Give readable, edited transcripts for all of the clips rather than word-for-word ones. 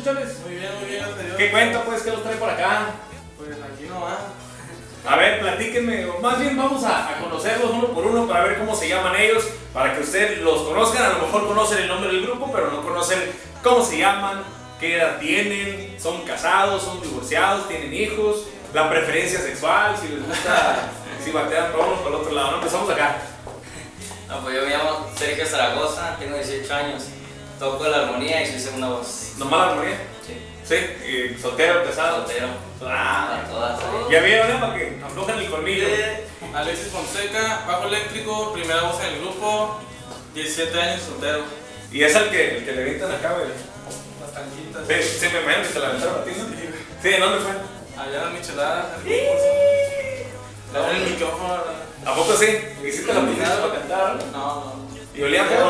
muchachones? Muy bien, gracias a Dios. ¿Qué cuenta, pues? ¿Qué los trae por acá? Pues aquí nomás. A ver, platíquenme, o más bien vamos a conocerlos uno por uno para ver cómo se llaman ellos, para que ustedes los conozcan. A lo mejor conocen el nombre del grupo, pero no conocen cómo se llaman, qué edad tienen, son casados, son divorciados, tienen hijos, la preferencia sexual, si les gusta, si batean por uno por el otro lado, ¿no? Empezamos acá. No, pues yo me llamo Sergio Zaragoza, tengo 18 años, toco la armonía y soy segunda voz. ¿Nomás la armonía? Sí. Sí, y soltero, casado. Soltero. Ah, A todas. ya vieron, ¿eh? Para que aflojen el colmillo. Alexis Fonseca, bajo eléctrico, primera voz en el grupo, 17 años, soltero. Y es el que le avientan acá, güey. Las tanquitas. Sí, sí, me imagino que te la aventaron a ti, ¿no? Sí, ¿en dónde fue? Allá en la michelada. Le dan el micrófono. ¿A poco sí? ¿Hiciste la piscina para cantar? No. ¿Y olía feo?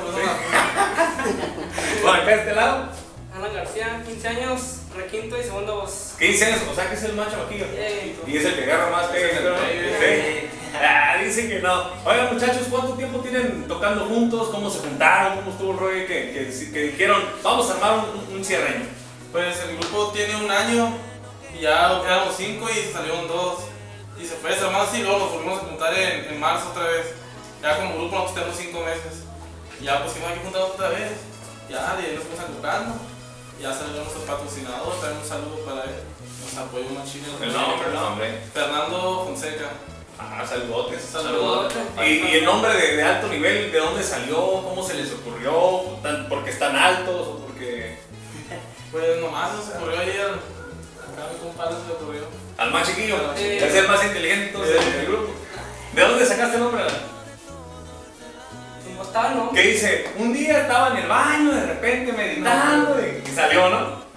Bueno, acá de este lado, Ana García, 15 años, requinto y segunda voz. 15 años, o sea que es el macho aquí. Yay. Y es el que agarra más pegue, ¿no? Sí. Ah, dicen que no. Oigan, muchachos, ¿cuánto tiempo tienen tocando juntos? ¿Cómo se juntaron? ¿Cómo estuvo el rollo que dijeron, vamos a armar un cierreño? Pues el grupo tiene un año y ya éramos 5 y salieron 2. Y se fue desarmando así y luego nos volvimos a juntar en marzo otra vez. Ya como grupo nosotros tenemos 5 meses. Y ya pues hicimos aquí juntar otra vez. Ya de ahí nos fuimos agrupando. Ya salió nuestro patrocinador, también un saludo para él. Nos apoyó una china. El nombre. Fernando Fonseca. Ah, saludotes. Saludos. Y el nombre de alto nivel, ¿de dónde salió? ¿Cómo se les ocurrió? ¿Porque están altos o porque...? Pues nomás se ocurrió ayer. Acá mi compadre se le ocurrió. Al más chiquillo, Sí. es el más inteligente entonces, del grupo. ¿De dónde sacaste el nombre? ¿Cómo está, no? Que dice, un día estaba en el baño, de repente meditando y salió, ¿no?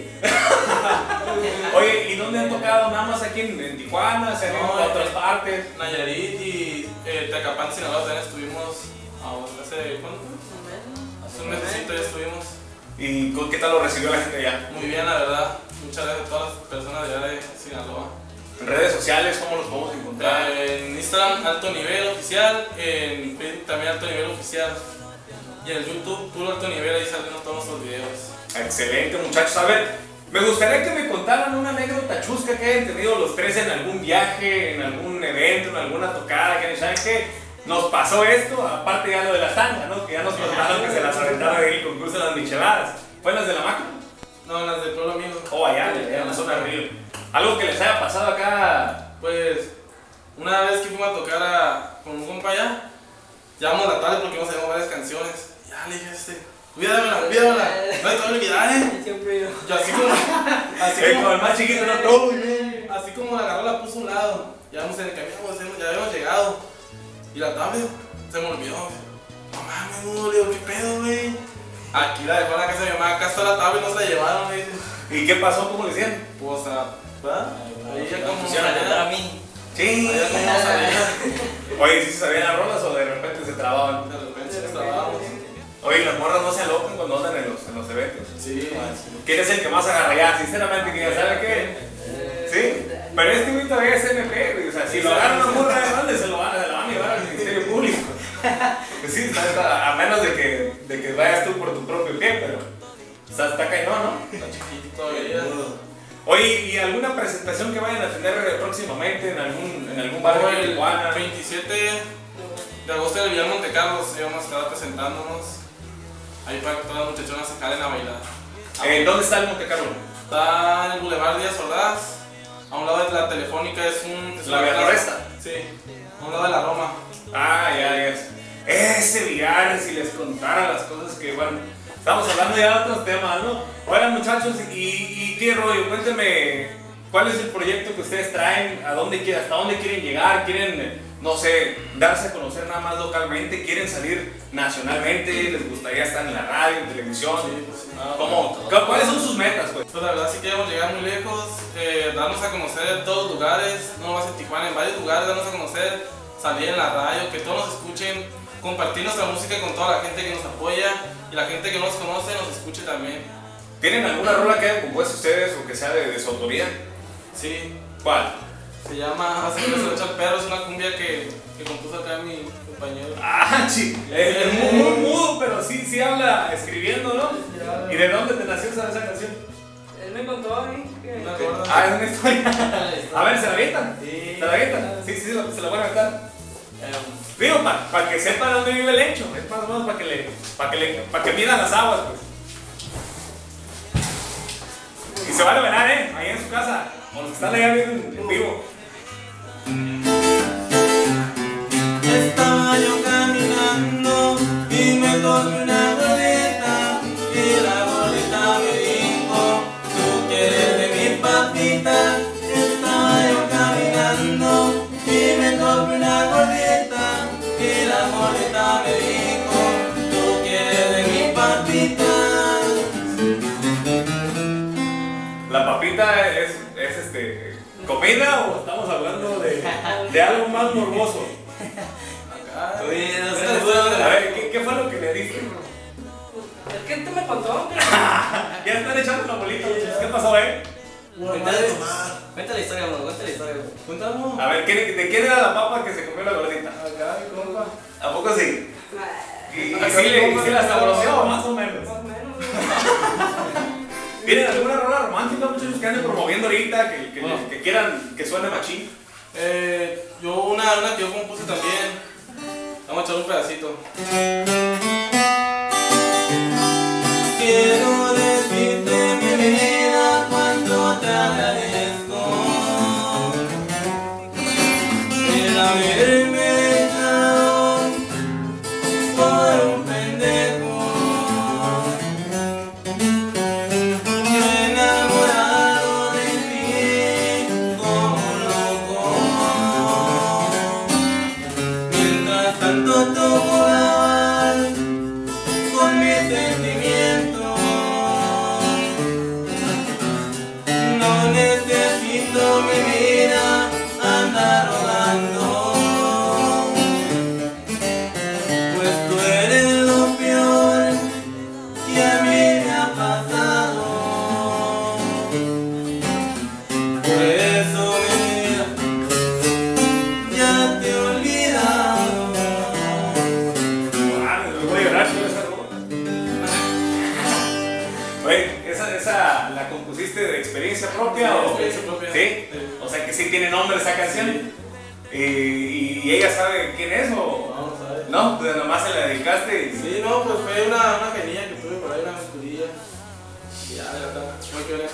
Oye, ¿y dónde han tocado? ¿Nada más aquí en Tijuana? ¿Se han ido a otras partes? Nayarit y Tecapán, Sinaloa también estuvimos hace ¿cuánto? Hace un mesecito ya estuvimos. ¿Y qué tal lo recibió la gente allá? Muy bien, la verdad. Muchas gracias a todas las personas de allá de Sinaloa. En redes sociales, ¿cómo los podemos encontrar? En Instagram, Alto Nivel Oficial. En Facebook también Alto Nivel Oficial. Y en YouTube, puro Alto Nivel, ahí salen todos nuestros videos. Excelente, muchachos. A ver, me gustaría que me contaran una anécdota chusca que hayan tenido los tres en algún viaje, en algún evento, en alguna tocada, que saben que nos pasó esto, aparte ya lo de la tanga, ¿no? Que ya nos contaron que se las aventaron en el concurso de las micheladas. ¿Fue en las de la máquina? No, las del pueblo amigo. Oh, allá, en la zona del río. Algo que les haya pasado acá. Pues, una vez que fuimos a tocar con un compa allá, llevamos la tarde porque íbamos a hacer varias canciones. Ya le dije cuídamela, no te voy a olvidar, Siempre yo. Y así como, Como el más chiquito, no todo. así como la agarró, la puso a un lado. Ya vamos en el camino, ya habíamos llegado. Y la tablet se me olvidó. No mames, no, le digo, ¿qué pedo, güey? Aquí la dejó en la casa de mi mamá, acá está la tablet, no se la llevaron, güey. ¿Y qué pasó? ¿Cómo le decían? Pues, ¿verdad? Ahí ya como Pusieron a cantar a mí. Sí. Ahí ya como salía. Oye, ¿sí se sabían las rolas o de repente se trababan? De repente se trabábamos. Oye, las morras no se alocan cuando andan en los eventos. Sí. ¿Quién es el que más agarra ya? Sinceramente, que ya sabe qué. ¿Sí? Pero este güey todavía es MP, güey. O sea, si lo agarran una morra de grande, se lo van a llevar al Ministerio Público. Pues sí, a menos de que vayas tú por tu propio pie, pero está cañón, ¿no? Está chiquito todavía. Oye, ¿y alguna presentación que vayan a tener próximamente en algún barrio de El Tijuana? 27 de agosto en el Villar Monte Carlos íbamos a estar presentándonos. Ahí para que todas las muchachonas se jalen a bailar. ¿Dónde está el Monte Carlo? Está en el Boulevard Díaz Ordaz. A un lado de la Telefónica es ¿La Vía Floresta? Sí, a un lado de la Roma. Ah, ya es. Ese billar, si les contara las cosas que, bueno, estamos hablando ya de otros temas, ¿no? Oigan, muchachos, ¿y qué rollo? Cuéntenme, ¿cuál es el proyecto que ustedes traen? ¿Hasta dónde quieren llegar? ¿Quieren, no sé, darse a conocer nada más localmente? ¿Quieren salir nacionalmente? ¿Les gustaría estar en la radio, en televisión? Sí, pues, ¿Cuáles son sus metas, pues? Pues la verdad sí queremos llegar muy lejos, darnos a conocer en todos los lugares, no más en Tijuana, en varios lugares, darnos a conocer, salir en la radio, que todos nos escuchen, compartir nuestra música con toda la gente que nos apoya y la gente que no nos conoce nos escuche también. ¿Tienen alguna rola que hayan compuesto ustedes o que sea de su autoría? Sí, ¿Cuál? se llama Hace que se lo echa el perro, es una cumbia que que compuso acá mi compañero. Ah, sí. Muy mudo, pero sí habla escribiendo, ¿no? ¿Y de dónde te nació esa canción? Él me contó a mí que... Una gorda. Ah, es una historia. A ver, ¿se la avientan? Sí. ¿Se la avientan? Sí, se la voy a aventar. Digo, para que sepa dónde vive el hecho. Es más o menos para que midan las aguas, pues. Y se van a ver, ahí en su casa. O los que están allá viendo en vivo. Estaba yo caminando y me tomé una goleta y la goleta me dijo, tú quieres de mi papita. Estaba yo caminando y me tomé una goleta y la goleta me dijo, tú quieres de mi papita. ¿La papita es comida o estamos hablando de algo más morboso? Oye, no sé. A ver, ¿qué fue lo que le diste? Es que tú me contó, hombre. Ya están echando la bolita, muchachos. ¿Qué pasó, Cuenta la historia, amor, cuenta la historia. Cuéntanos. A ver, ¿de quién era la papa que se comió la gordita? Acá, mi compa. ¿A poco sí? ¿Y Acá sí la sabroseó más o menos? Más o menos. ¿Tienen alguna rola romántica, muchachos, que anden promoviendo ahorita, que quieran que suene machín? Yo una que yo compuse también. Vamos a echar un pedacito. Quiero decirte mi vida cuánto te agradezco el haberme dejado por un pendejo. Yo enamorado de ti como loco. Mientras tanto tú jugabas con mis sentimientos. No necesito mi vida andar rodando, pues tú eres lo peor que a mí me ha pasado. Por eso mi vida ya te he olvidado. Me voy a llorar con esa rola. Oye, ¿esa la compusiste de experiencia propia o...? Experiencia propia. ¿Sí? O sea que sí tiene nombre esa canción. ¿Y ella sabe quién es o...? Vamos a ver. No, pues nomás se la dedicaste y... Sí, no, pues fue una genilla que tuve por ahí, una oscurilla. Y ya, de verdad, no hay que ver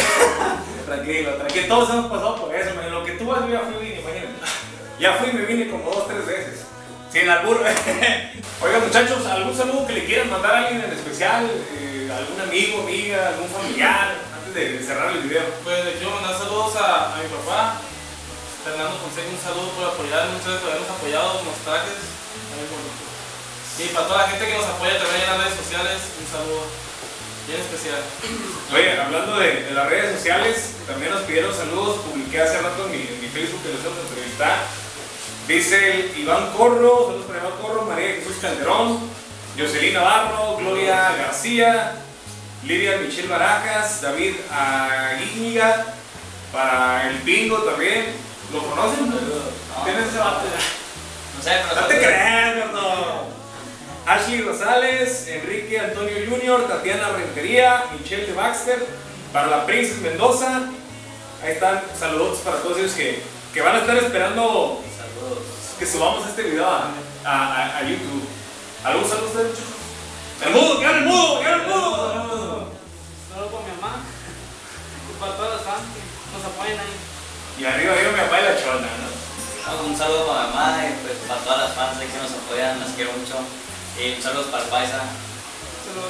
Tranquilo, todos hemos pasado por eso, man. Lo que tú vas, yo ya fui, imagínate. Ya fui y me vine como 2 o 3 veces. Sin albur. Oigan, muchachos, ¿algún saludo que le quieran mandar a alguien en especial? ¿Algún amigo, amiga, algún familiar? Antes de cerrar el video. Pues le quiero mandar saludos a mi papá, Fernando Fonseca, un saludo por apoyar, muchas gracias por habernos apoyado en los trajes. Muy bonito. Y para toda la gente que nos apoya también en las redes sociales, un saludo bien especial. Oye, hablando de las redes sociales, también nos pidieron saludos. Publiqué hace rato en mi Facebook que los vamos a entrevistar. Dice el Iván Corro, saludos para Iván Corro, María Jesús Calderón, Jocelyn Navarro, Gloria García, Lidia Michelle Barajas, David Aguíñiga, para el Pingo también. ¿Lo conocen? No. ¿Tienes ese vato? No sé, pero No te creas, no. Ashley Rosales, Enrique Antonio Jr., Tatiana Rentería, Michelle de Baxter, para la Princess Mendoza. Ahí están, saludos para todos ellos que van a estar esperando Saludos. que subamos este video a YouTube. ¿Algún saludo ustedes, muchachos? ¡El mudo! ¡Que hable el mudo! ¡Que hable el mudo! Solo con mi mamá. Y para todos los fans que nos apoyan ahí. Y arriba yo mi papá y la chona, ¿no? Un saludo para mi mamá y pues para todas las fans que nos apoyan, las quiero mucho. Y un saludo para el paisa. Solo...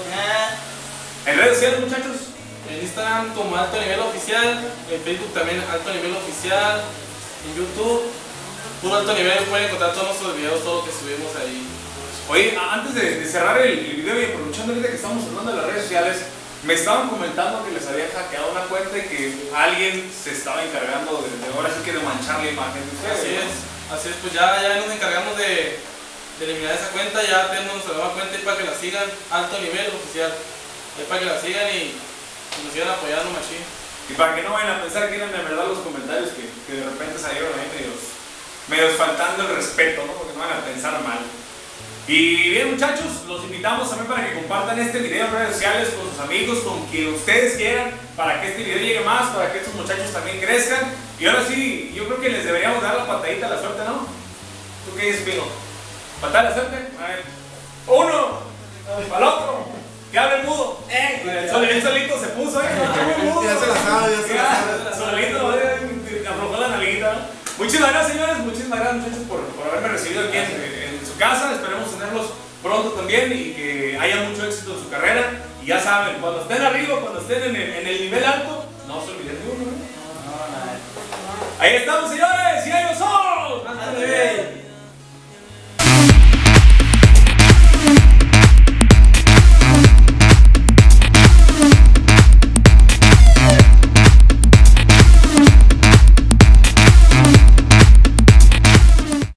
En redes sociales, muchachos. En Instagram como Alto Nivel Oficial, en Facebook también Alto Nivel Oficial, en YouTube, puro Alto Nivel, pueden encontrar todos nuestros videos, todo lo que subimos ahí. Oye, antes de cerrar el video y aprovechando ahorita que estamos hablando de las redes sociales, me estaban comentando que les habían hackeado una cuenta y que alguien se estaba encargando de ahora sí que de manchar la imagen de ustedes. Así es, pues ya nos encargamos de eliminar esa cuenta, ya tenemos nuestra nueva cuenta y para que la sigan, Alto Nivel Oficial, ahí para que la sigan y nos sigan apoyando, machín. Y para que no vayan a pensar que eran de verdad los comentarios que de repente salieron ahí medio faltando el respeto, ¿no? Porque no van a pensar mal. Y bien, muchachos, los invitamos también para que compartan este video en redes sociales con sus amigos, con quien ustedes quieran, para que este video llegue más, para que estos muchachos también crezcan. Y ahora sí, yo creo que les deberíamos dar la patadita a la suerte, ¿no? ¿Tú qué dices, Pino? ¿Patada a la suerte? A ver. Uno, para el otro, que hable mudo. Él solito se puso, Ya se la sabe, ya se la sabe. Solito, aflojó la nalguita, ¿no? Muchísimas gracias, señores, muchísimas gracias, muchachos, por haberme recibido aquí en su casa. Esperemos tenerlos pronto también y que haya mucho éxito en su carrera. Y ya saben, cuando estén arriba, cuando estén en el nivel alto, no se olviden de uno, ¿no? Ahí estamos, señores, y ellos son.